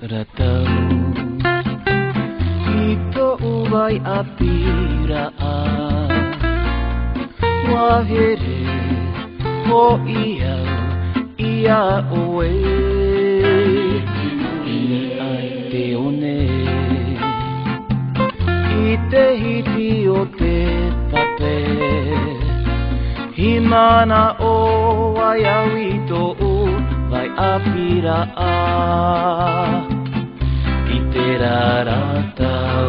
Ratau Ito ubay apira'a Wahere Ho iau Ia oe Ini ai te one I te hiti o te pape Himana o ai au I to'u Vai apira'a I te raratau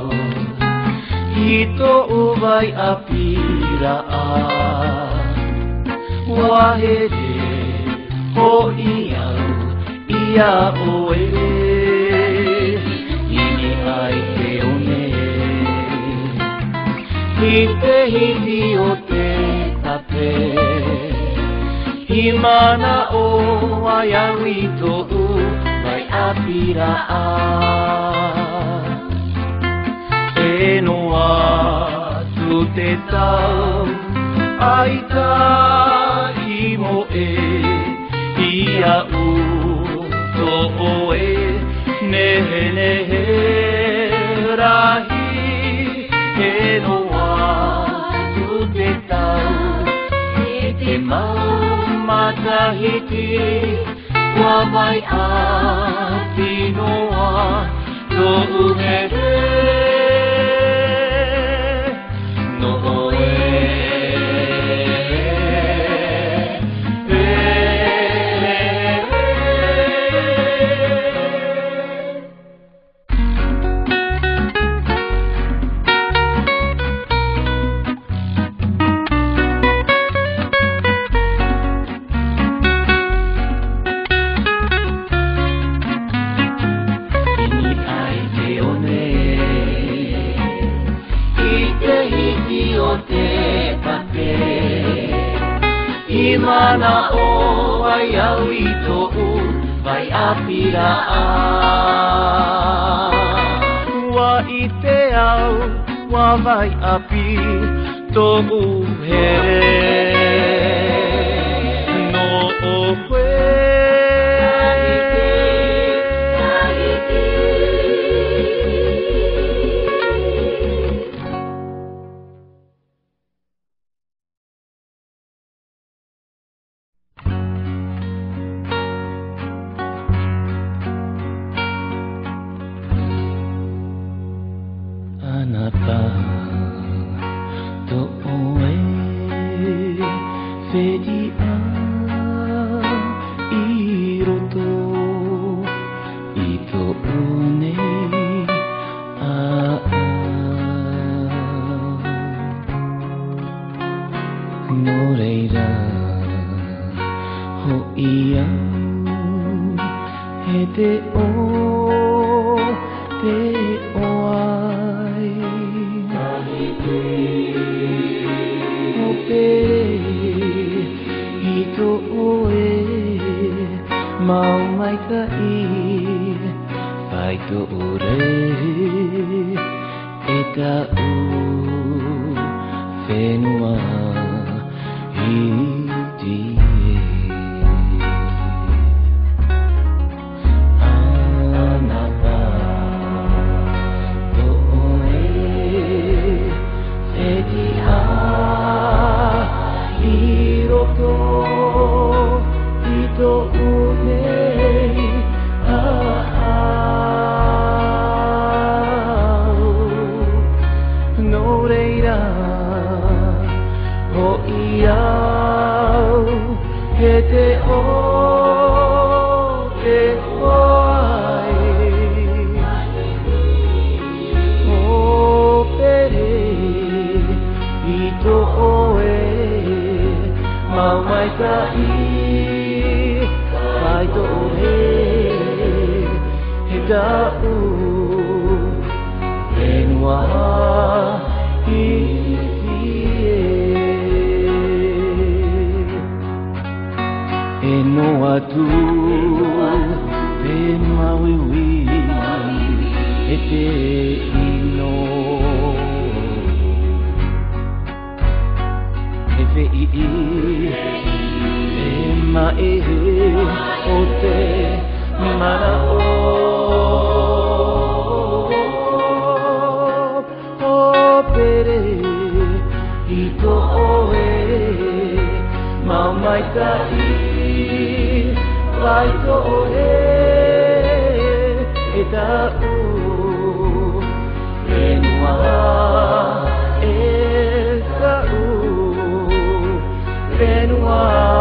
I to'u vai apira'a Wahere ho iau ia oe Ini ai te one I te hiti o te tape Himana o ai au I to'u vai apira'a E noa tu te tau ai ta I mo e Ia u to oe Nehe nehe rahi E noa tu te tau E te mau matahiti Wa vai a tinoa To uhere No oe Mana o ai au I to'u vai apira'a Wa I te au wa vai api to'u here No o hue Anata to oe Fedi a I roto I to one a No reira ho ia He te o te oa Mau mai ka I Vai to ure E tau Whenua Hiti Anapa To oe Whedi a I roto I to une No reira ho iau He te o te oai O pere I to oe Mau mai ka I Vai to he He da'u Whenua E noa tu Te mauiwi E te ino E whei E mae o te mana o tahu Renua tahu Renua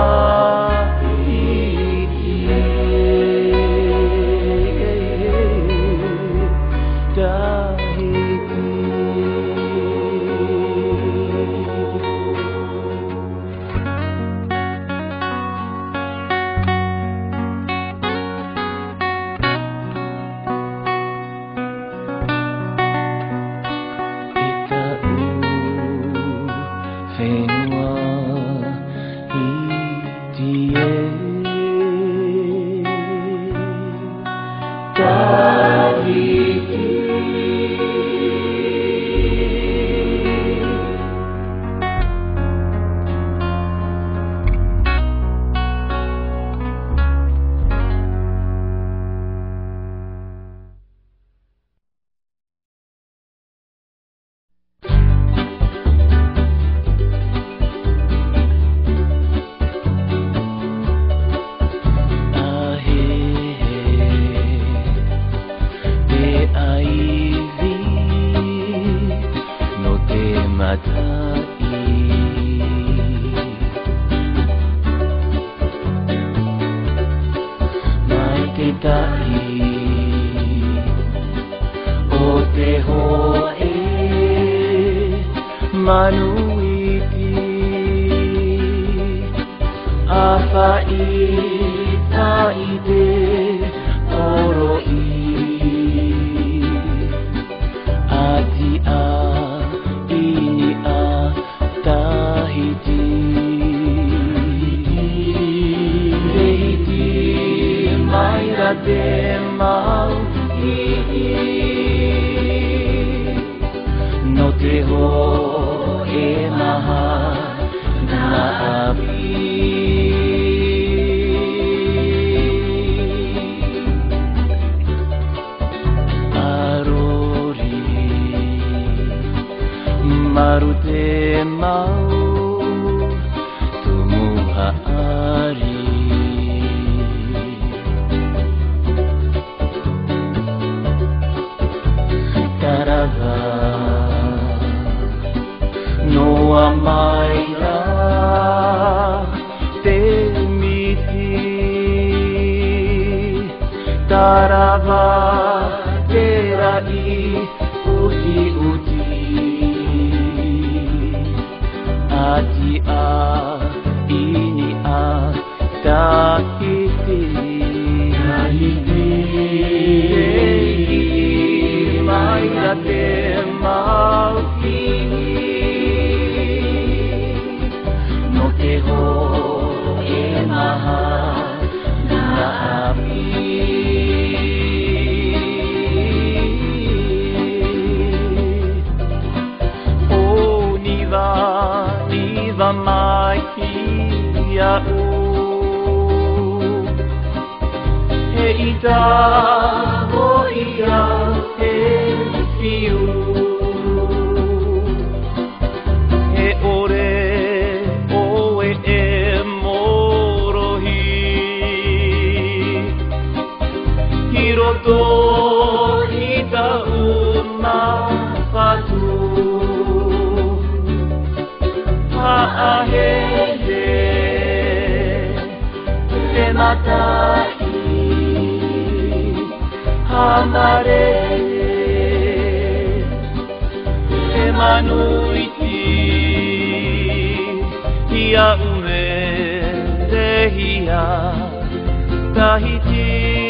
Manuiti Afai taide oroi Ati a ini a tahiti Leiti maira de mau No te ho e maha na api Arori maru te mau tumuha ari Tarava Noa maira te miti Tarava te rai uti uti Ati a ini a tahiti Tahiti maira te mau Mai ia He ita o ia he fiu He ore oe morohi Hiroto ita una fatu Ahele te matai Hamare te manuiti Hia ume te hia tahiti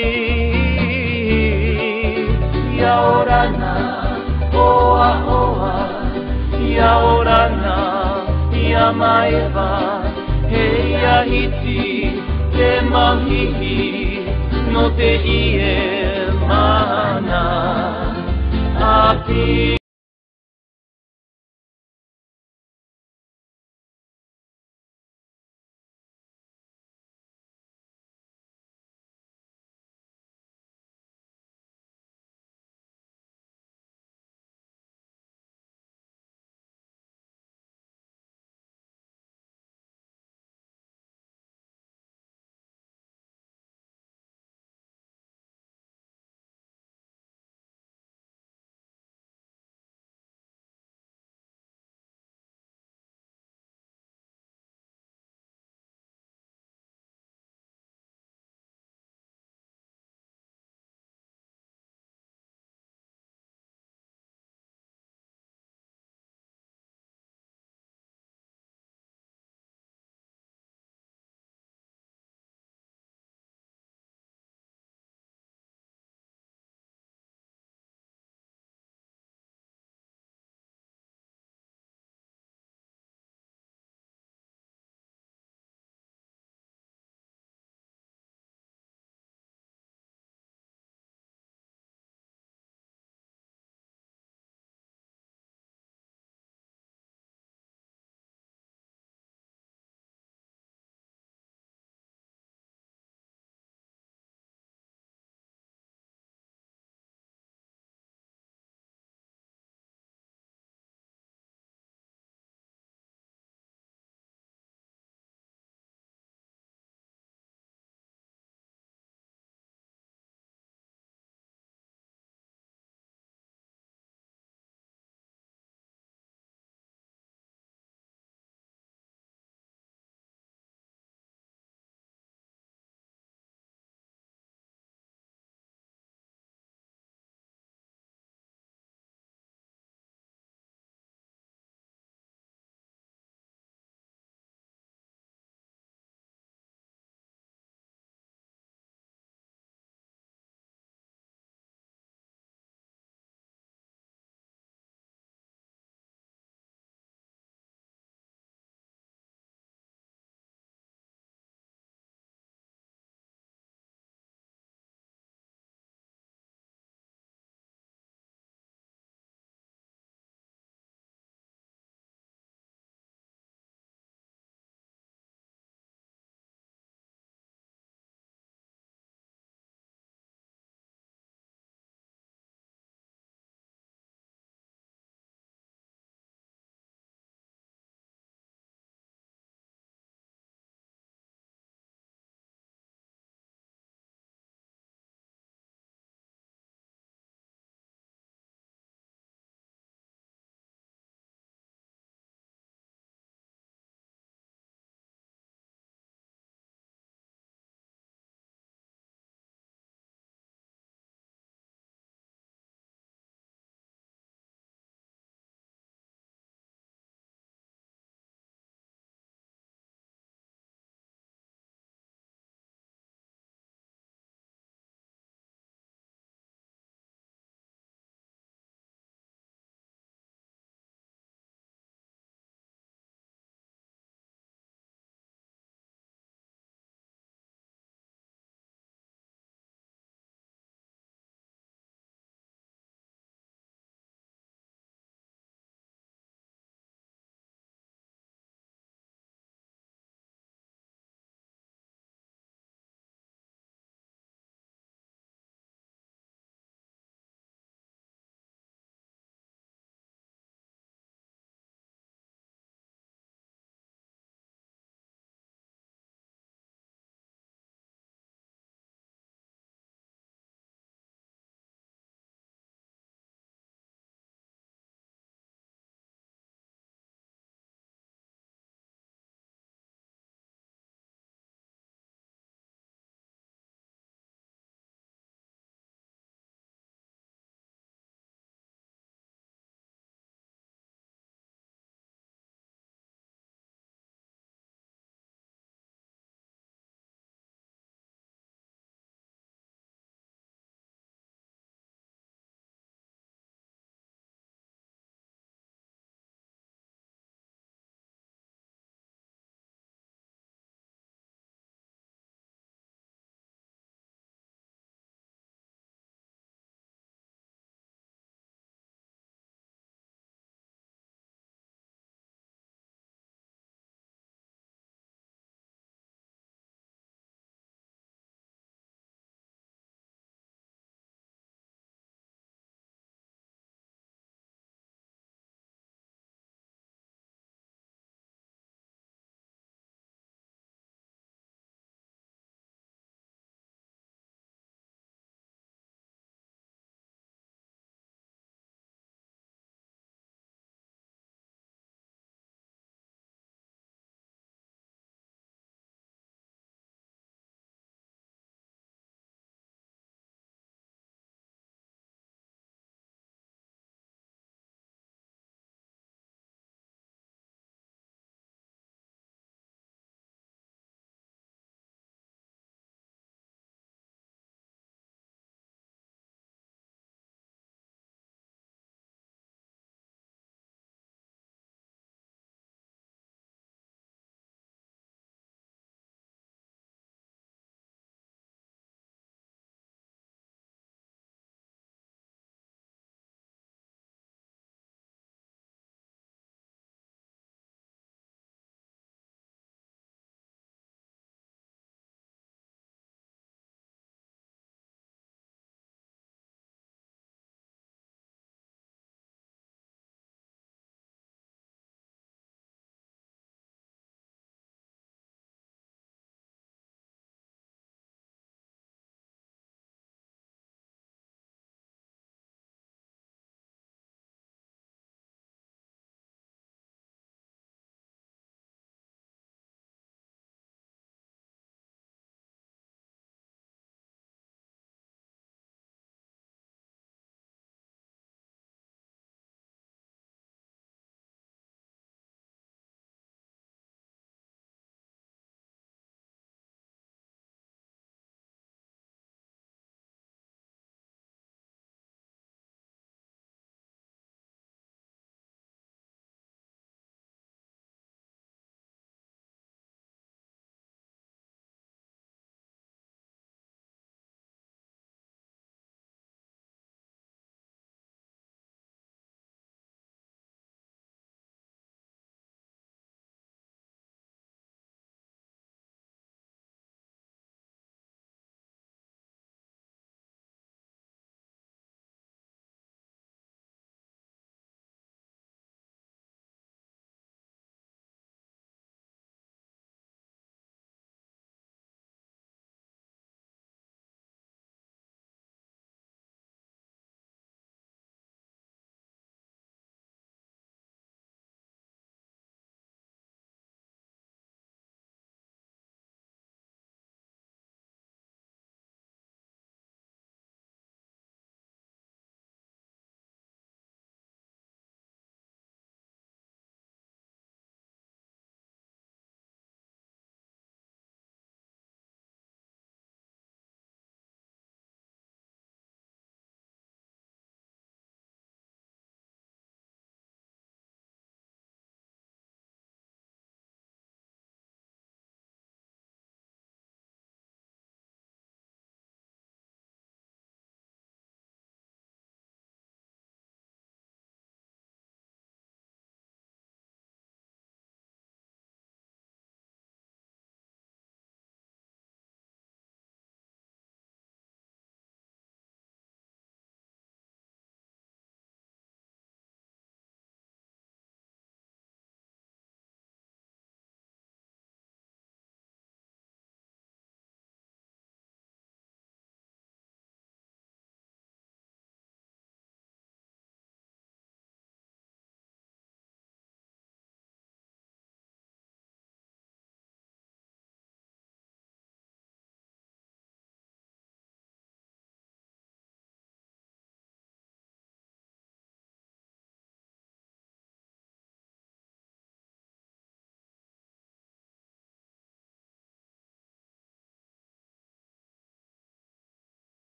Hia orana oa oa Hia orana Ia maeva, hei ahiti, te mahihi, no te ie mana, api.